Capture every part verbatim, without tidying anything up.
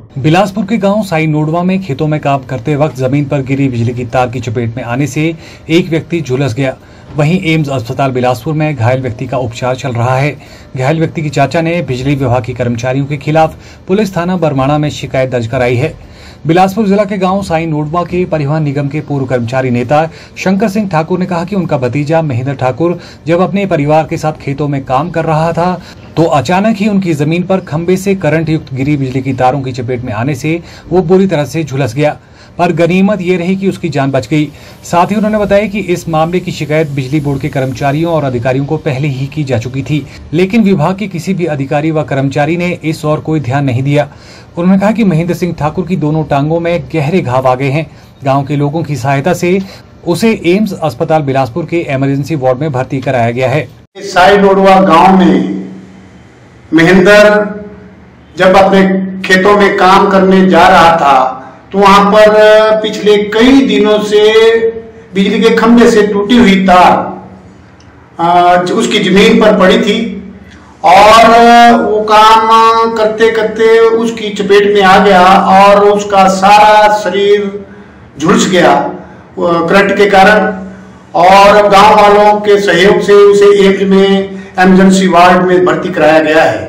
बिलासपुर के गांव साई नोडवा में खेतों में काम करते वक्त जमीन पर गिरी बिजली की तार की चपेट में आने से एक व्यक्ति झुलस गया। वहीं एम्स अस्पताल बिलासपुर में घायल व्यक्ति का उपचार चल रहा है। घायल व्यक्ति की चाचा ने बिजली विभाग के कर्मचारियों के खिलाफ पुलिस थाना बरमाणा में शिकायत दर्ज कराई है। बिलासपुर जिला के गांव साई नोडवा के परिवहन निगम के पूर्व कर्मचारी नेता शंकर सिंह ठाकुर ने कहा कि उनका भतीजा महेंद्र ठाकुर जब अपने परिवार के साथ खेतों में काम कर रहा था तो अचानक ही उनकी जमीन पर खंबे से करंट युक्त गिरी बिजली की तारों की चपेट में आने से वो बुरी तरह से झुलस गया, पर गनीमत ये रही कि उसकी जान बच गई। साथ ही उन्होंने बताया कि इस मामले की शिकायत बिजली बोर्ड के कर्मचारियों और अधिकारियों को पहले ही की जा चुकी थी, लेकिन विभाग के किसी भी अधिकारी व कर्मचारी ने इस ओर कोई ध्यान नहीं दिया। उन्होंने कहा कि महेंद्र सिंह ठाकुर की दोनों टांगों में गहरे घाव आ गए हैं। गाँव के लोगों की सहायता से उसे एम्स अस्पताल बिलासपुर के इमरजेंसी वार्ड में भर्ती कराया गया है। साई नोडवा गांव में महेंद्र जब अपने खेतों में काम करने जा रहा था तो वहां पर पिछले कई दिनों से बिजली के खंभे से टूटी हुई तार उसकी जमीन पर पड़ी थी और वो काम करते करते उसकी चपेट में आ गया और उसका सारा शरीर झुलस गया करंट के कारण। और गांव वालों के सहयोग से उसे एम्स में इमरजेंसी वार्ड में भर्ती कराया गया है।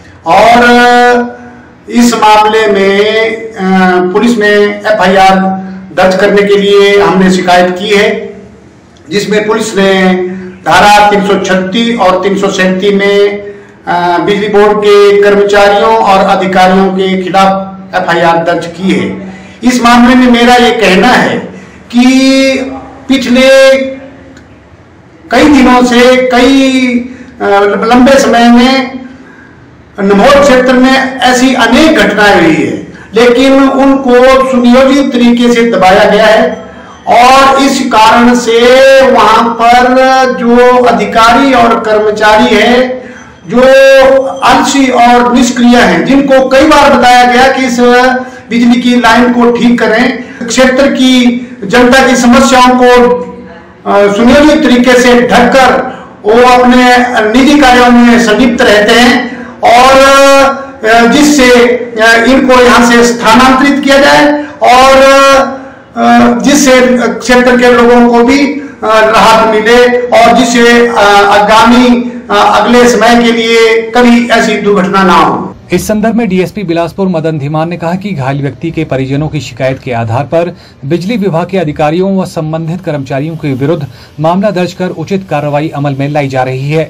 और इस मामले में पुलिस में एफ आई आर दर्ज करने के लिए हमने शिकायत की है, जिसमें पुलिस ने धारा तीन सौ छत्तीस और तीन सौ सैंतीस में बिजली बोर्ड के कर्मचारियों और अधिकारियों के खिलाफ एफ आई आर दर्ज की है। इस मामले में मेरा ये कहना है कि पिछले कई दिनों से कई लंबे समय में नमोल क्षेत्र में ऐसी अनेक घटनाएं हुई है, लेकिन उनको सुनियोजित तरीके से दबाया गया है और इस कारण से वहां पर जो अधिकारी और कर्मचारी है जो आलसी और निष्क्रिय हैं, जिनको कई बार बताया गया कि इस बिजली की लाइन को ठीक करें, क्षेत्र की जनता की समस्याओं को सुनियोजित तरीके से ढककर वो अपने निजी कार्यों में संलिप्त रहते हैं और जिससे इनको यहां से स्थानांतरित किया जाए और जिससे क्षेत्र के लोगों को भी राहत मिले और जिससे आगामी अगले समय के लिए कभी ऐसी दुर्घटना ना हो। इस संदर्भ में D S P Bilaspur Madan Dhiman ने कहा कि घायल व्यक्ति के परिजनों की शिकायत के आधार पर बिजली विभाग के अधिकारियों व संबंधित कर्मचारियों के विरुद्ध मामला दर्ज कर उचित कार्रवाई अमल में लाई जा रही है।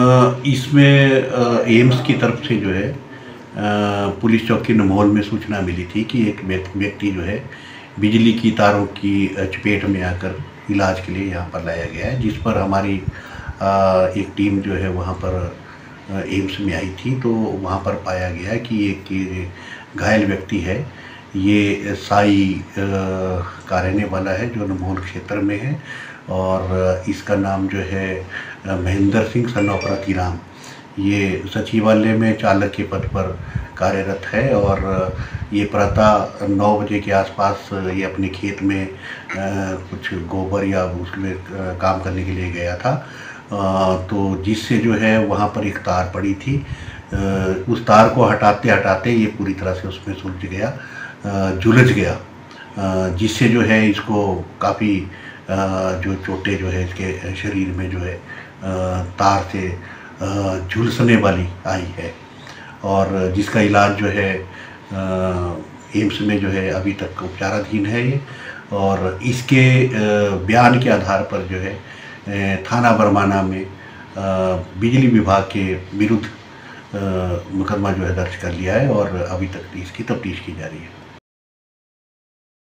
इसमें एम्स की तरफ से जो है पुलिस चौकी नमोल में सूचना मिली थी कि एक व्यक्ति जो है बिजली की तारों की चपेट में आकर इलाज के लिए यहाँ पर लाया गया है, जिस पर हमारी एक टीम जो है वहाँ पर एम्स में आई थी। तो वहाँ पर पाया गया कि एक घायल व्यक्ति है, ये साई का रहने वाला है जो नमोल क्षेत्र में है और इसका नाम जो है महेंद्र सिंह सन ऑफ रतिराम, ये सचिवालय में चालक के पद पर कार्यरत है और ये प्रातः नौ बजे के आसपास ये अपने खेत में कुछ गोबर या उसमें काम करने के लिए गया था। तो जिससे जो है वहाँ पर एक तार पड़ी थी, उस तार को हटाते हटाते ये पूरी तरह से उसमें सुलझ गया, झुलझ गया, जिससे जो है इसको काफ़ी जो चोटें जो है इसके शरीर में जो है तार से झुलसने वाली आई है और जिसका इलाज जो है एम्स में जो है अभी तक उपचाराधीन है ये। और इसके बयान के आधार पर जो है थाना बरमाणा में बिजली विभाग के विरुद्ध मुकदमा जो है दर्ज कर लिया है और अभी तक इसकी तफ्तीश की जा रही है।